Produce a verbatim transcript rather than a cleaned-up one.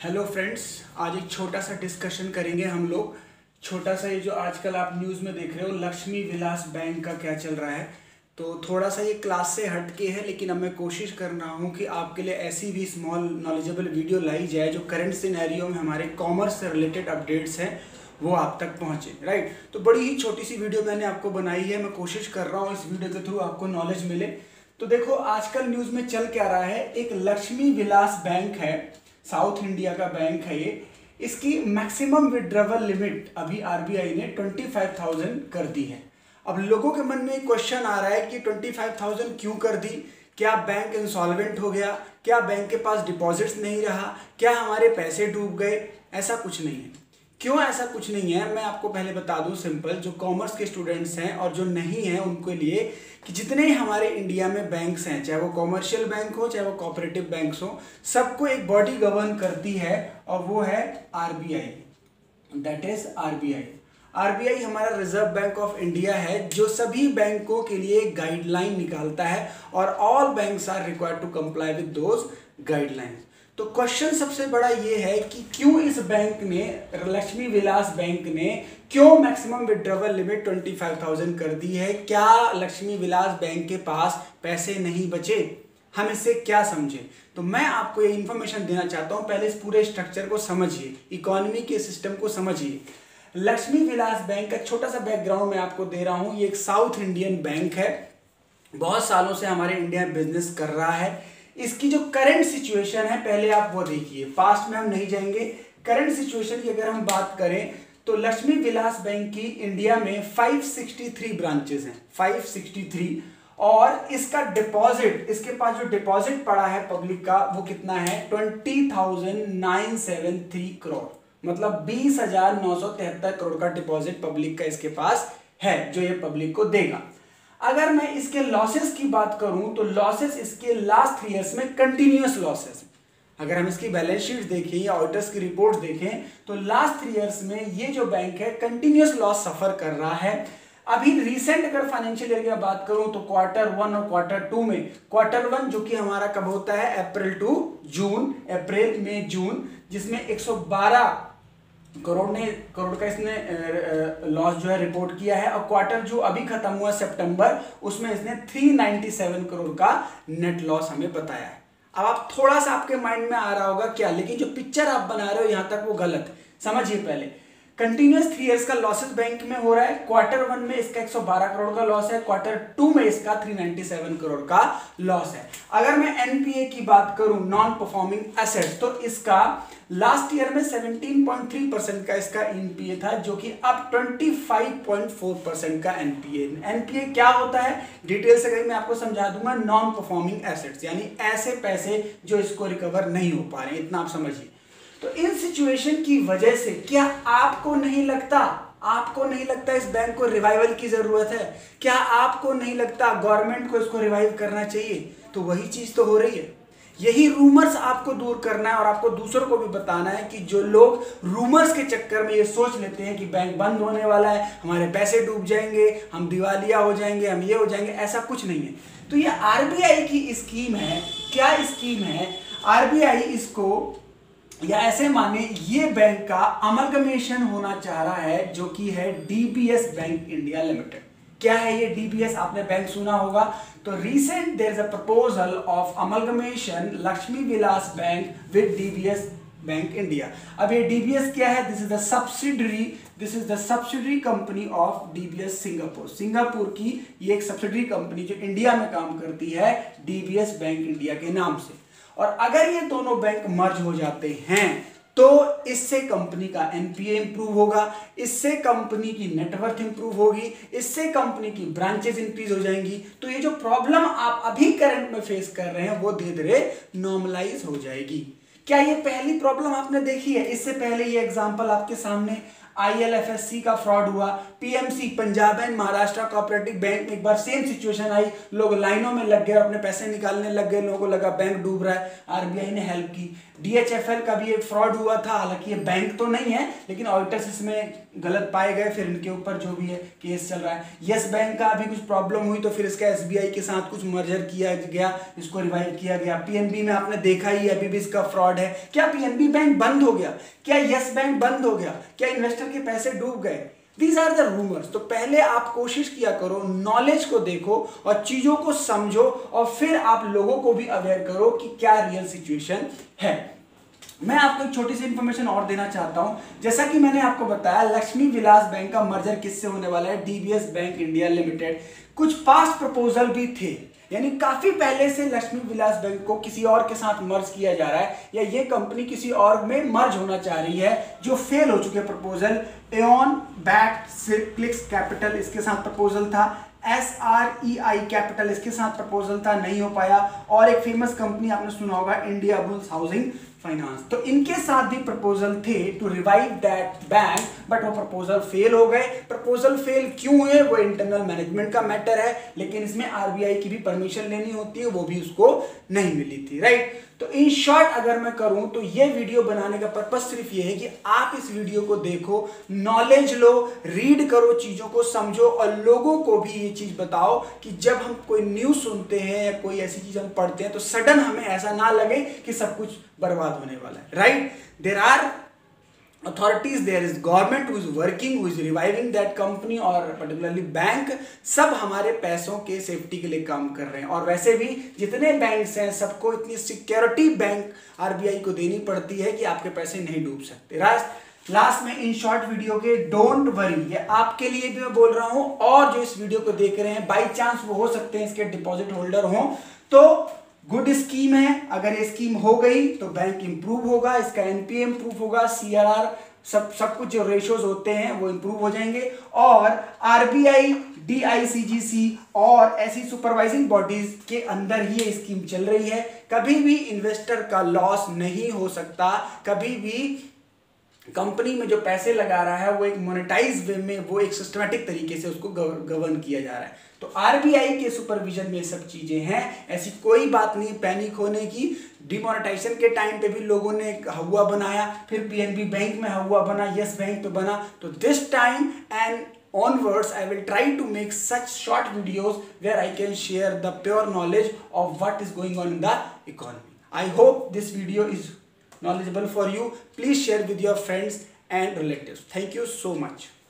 Hello friends, आज एक छोटा सा डिस्कशन करेंगे हम लोग। छोटा सा ये जो आजकल आप न्यूज़ में देख रहे हो लक्ष्मी विलास बैंक का क्या चल रहा है, तो थोड़ा सा ये क्लास से हट के है, लेकिन अब मैं कोशिश कर रहा हूँ कि आपके लिए ऐसी भी स्मॉल नॉलेजेबल वीडियो लाई जाए जो करंट सिनेरियो में हमारे कॉमर्स से रिलेटेड अपडेट्स हैं वो आप तक पहुँचे। राइट, तो बड़ी ही छोटी सी वीडियो मैंने आपको बनाई है। मैं कोशिश कर रहा हूँ इस वीडियो के थ्रू आपको नॉलेज मिले। तो देखो आजकल न्यूज़ में चल क्या रहा है, एक लक्ष्मी विलास बैंक है, साउथ इंडिया का बैंक है ये। इसकी मैक्सिमम विड्रॉवल लिमिट अभी आरबीआई ने पच्चीस हज़ार कर दी है। अब लोगों के मन में एक क्वेश्चन आ रहा है कि पच्चीस हज़ार क्यों कर दी? क्या बैंक इंसॉल्वेंट हो गया? क्या बैंक के पास डिपॉजिट्स नहीं रहा? क्या हमारे पैसे डूब गए? ऐसा कुछ नहीं है। क्यों ऐसा कुछ नहीं है मैं आपको पहले बता दूं। सिंपल, जो कॉमर्स के स्टूडेंट्स हैं और जो नहीं हैं उनके लिए, कि जितने हमारे इंडिया में बैंक्स हैं, चाहे वो कॉमर्शियल बैंक हो चाहे वो कोऑपरेटिव बैंक्स हो, सबको एक बॉडी गवर्न करती है और वो है RBI. That is RBI. RBI हमारा रिजर्व बैंक ऑफ इंडिया है, जो सभी बैंकों के लिए गाइडलाइन निकालता है और all banks are required to comply with those guidelines. तो क्वेश्चन सबसे बड़ा ये है कि क्यों इस बैंक ने, लक्ष्मी विलास बैंक ने, क्यों मैक्सिमम विड्रॉवल लिमिट पच्चीस हज़ार कर दी है? क्या लक्ष्मी विलास बैंक के पास पैसे नहीं बचे? हम इससे क्या समझे? तो मैं आपको ये इंफॉर्मेशन देना चाहता हूं। पहले इस पूरे स्ट्रक्चर को समझिए, इकोनॉमी के सिस्टम को समझिए। लक्ष्मी विलास बैंक का छोटा सा बैकग्राउंड मैं आपको दे रहा हूं। ये एक साउथ इंडियन बैंक है, बहुत सालों से हमारे इंडिया में बिजनेस कर रहा है। इसकी जो करंट सिचुएशन है पहले आप वो देखिए, पास्ट में हम नहीं जाएंगे। करंट सिचुएशन की अगर हम बात करें तो लक्ष्मी विलास बैंक की इंडिया में पाँच सौ तिरसठ ब्रांचेस हैं, पाँच सौ तिरसठ। और इसका डिपॉजिट, इसके पास जो डिपॉजिट पड़ा है पब्लिक का, वो कितना है? बीस हज़ार नौ सौ तिहत्तर करोड़, मतलब बीस हजार नौ सौ तिहत्तर करोड़ का डिपॉजिट पब्लिक का इसके पास है, जो ये पब्लिक को देगा। अगर मैं इसके लॉसेस की बात करूं तो लॉसेस इसके लास्ट थ्री इयर्स में कंटिन्यूअस लॉसेस। अगर हम इसकी बैलेंस शीट देखें या ऑडिटर्स की रिपोर्ट देखें तो लास्ट थ्री इयर्स में ये जो बैंक है कंटिन्यूअस लॉस सफर कर रहा है। अभी रिसेंट अगर फाइनेंशियल ईयर की बात करूं तो क्वार्टर वन और क्वार्टर टू में, क्वार्टर वन जो कि हमारा कब होता है? अप्रैल टू जून, अप्रैल मई जून, जिसमें एक सौ बारह करोड़ ने करोड़ का इसने लॉस जो है रिपोर्ट किया है। और क्वार्टर जो अभी खत्म हुआ सितंबर, उसमें इसने तीन सौ सत्तानवे करोड़ का नेट लॉस हमें बताया है। अब आप थोड़ा सा आपके माइंड में आ रहा होगा क्या, लेकिन जो पिक्चर आप बना रहे हो यहां तक वो गलत है। समझिए, पहले कंटिन्यूअस थ्री इयर्स का लॉसेस बैंक में हो रहा है। क्वार्टर वन में इसका एक सौ बारह करोड़ का लॉस है, क्वार्टर टू में इसका तीन सौ सत्तानवे करोड़ का लॉस है। अगर मैं एनपीए की बात करूं, नॉन परफॉर्मिंग एसेट्स, तो इसका लास्ट ईयर में सत्रह पॉइंट तीन परसेंट का इसका एनपीए था, जो कि अब पच्चीस पॉइंट चार परसेंट का एनपीए। एनपीए क्या होता है डिटेल से कहीं मैं आपको समझा दूंगा। नॉन परफॉर्मिंग एसेट्स यानी ऐसे पैसे जो इसको रिकवर नहीं हो पा रहे, इतना आप समझिए। तो इन सिचुएशन की वजह से क्या आपको नहीं लगता, आपको नहीं लगता इस बैंक को रिवाइवल की जरूरत है? क्या आपको नहीं लगता गवर्नमेंट को इसको रिवाइव करना चाहिए? तो वही चीज तो हो रही है। यही रूमर्स आपको दूर करना है और आपको दूसरों को भी बताना है कि जो लोग रूमर्स के चक्कर में ये सोच लेते हैं कि बैंक बंद होने वाला है, हमारे पैसे डूब जाएंगे, हम दिवालिया हो जाएंगे, हम ये हो जाएंगे, ऐसा कुछ नहीं है। तो ये आरबीआई की स्कीम है। क्या स्कीम है? आरबीआई इसको, या ऐसे माने ये बैंक का अमलगमेशन होना चाह रहा है, जो कि है डीबीएस बैंक इंडिया लिमिटेड। क्या है ये डीबीएस? आपने बैंक सुना होगा। तो recent there is a proposal of amalgamation Lakshmi Vilas bank with DBS bank India. अब ये डीबीएस क्या है? This is the subsidiary this is the subsidiary company of DBS Singapore. Singapore की ये एक सब्सिडरी कंपनी जो इंडिया में काम करती है, डीबीएस बैंक इंडिया के नाम से। और अगर ये दोनों बैंक मर्ज हो जाते हैं तो इससे कंपनी का एनपीए इंप्रूव होगा, इससे कंपनी की नेटवर्थ इंप्रूव होगी, इससे कंपनी की ब्रांचेस इंक्रीज हो जाएंगी। तो ये जो प्रॉब्लम आप अभी करंट में फेस कर रहे हैं वो धीरे धीरे नॉर्मलाइज हो जाएगी। क्या ये पहली प्रॉब्लम आपने देखी है? इससे पहले ये एग्जांपल आपके सामने। I L F S C का फ्रॉड हुआ, P M C Punjab and Maharashtra cooperative bank में एक बार सेम सिचुएशन आई, लोग लाइनों में लग गए, अपने पैसे निकालने लग गए, लोगों को लगा बैंक डूब रहा है, आर बी आई ने हेल्प की। डी एच एफ एल का भी एक फ्रॉड हुआ था, हालांकि ये बैंक तो नहीं है लेकिन ऑडिटर्स इसमें गलत पाए गए, फिर इनके ऊपर जो भी है केस चल रहा है। यस बैंक का अभी कुछ प्रॉब्लम हुई तो फिर इसका एस बी आई के साथ कुछ मर्जर किया गया, इसको रिवाइव किया गया। पी एन बी में आपने देखा ही अभी भी इसका फ्रॉड है। क्या पी एन बी बैंक बंद हो गया? क्या यस बैंक बंद हो गया? क्या इन्वेस्टर के पैसे डूब गए? These are the rumors। तो पहले आप कोशिश किया करो, नॉलेज को देखो और चीजों को समझो और फिर आप लोगों को भी अवेयर करो कि क्या रियल सिचुएशन है। मैं आपको एक छोटी सी इंफॉर्मेशन और देना चाहता हूं। जैसा कि मैंने आपको बताया, लक्ष्मी विलास बैंक का मर्जर किससे होने वाला है? D B S bank India limited. कुछ पास्ट प्रपोजल भी थे, यानी काफी पहले से लक्ष्मी विलास बैंक को किसी और के साथ मर्ज किया जा रहा है या ये कंपनी किसी और में मर्ज होना चाह रही है, जो फेल हो चुके प्रपोजल। एओन बैट सिर्क्लिक्स कैपिटल इसके साथ प्रपोजल था, S R E I capital इसके साथ प्रपोजल था, नहीं हो पाया। और एक फेमस कंपनी आपने सुना होगा, इंडिया बुल्स हाउसिंग फाइनेंस, तो इनके साथ भी प्रपोजल थे to revive that bank, but वो प्रपोजल फेल हो गए। प्रपोजल फेल क्यों हुए वो इंटरनल मैनेजमेंट का मैटर है, लेकिन इसमें आर बी आई की भी परमिशन लेनी होती है, वो भी उसको नहीं मिली थी, राइट। तो इन शॉर्ट अगर मैं करूं तो ये वीडियो बनाने का पर्पस सिर्फ ये है कि आप इस वीडियो को देखो, नॉलेज लो, रीड करो, चीजों को समझो और लोगों को भी ये चीज बताओ कि जब हम कोई न्यूज सुनते हैं या कोई ऐसी चीज हम पढ़ते हैं तो सडन हमें ऐसा ना लगे कि सब कुछ बर्बाद होने वाला है, right. There are authorities, there is government who is working, who is reviving that company और particularly बैंक, सब हमारे पैसों के सेफ्टी के लिए काम कर रहे हैं। और वैसे भी जितने बैंक्स हैं सबको इतनी security bank R B I को देनी पड़ती है कि आपके पैसे नहीं डूब सकते। लास्ट लास्ट में इन शॉर्ट वीडियो के डोंट वरी, ये आपके लिए भी मैं बोल रहा हूं और जो इस वीडियो को देख रहे हैं बाई चांस वो हो सकते हैं इसके डिपॉजिट होल्डर हों, तो गुड स्कीम है। अगर ये स्कीम हो गई तो बैंक इंप्रूव होगा, इसका एन पी ए इंप्रूव होगा, सी आर आर सब सब कुछ जो रेशियोज होते हैं वो इंप्रूव हो जाएंगे और R B I, D I C G C और ऐसी सुपरवाइजिंग बॉडीज के अंदर ही ये स्कीम चल रही है। कभी भी इन्वेस्टर का लॉस नहीं हो सकता, कभी भी कंपनी में जो पैसे लगा रहा है वो एक मोनेटाइज वे में, वो एक सिस्टमैटिक तरीके से उसको गवर्न किया जा रहा है। तो आर बी आई के सुपरविजन में सब चीजें हैं, ऐसी कोई बात नहीं पैनिक होने की। डिमोनेटाइजेशन के टाइम पे भी लोगों ने एक हवा बनाया, फिर पी एन बी बैंक में हवा बना, यस बैंक पे बना। तो this time and onwards I will try to make such short videos where I can share the pure knowledge of what is going on in the economy. I hope this video is knowledgeable for you. Please share with your friends and relatives. Thank you so much.